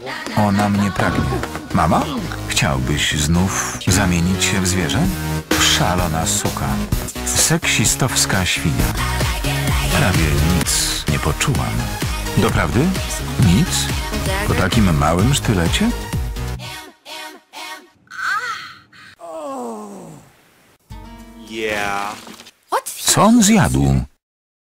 Ona mnie pragnie. Mama? Chciałbyś znów zamienić się w zwierzę? Szalona suka. Seksistowska świnia. Prawie nic nie poczułam. Doprawdy? Nic? Po takim małym sztylecie? Co on zjadł?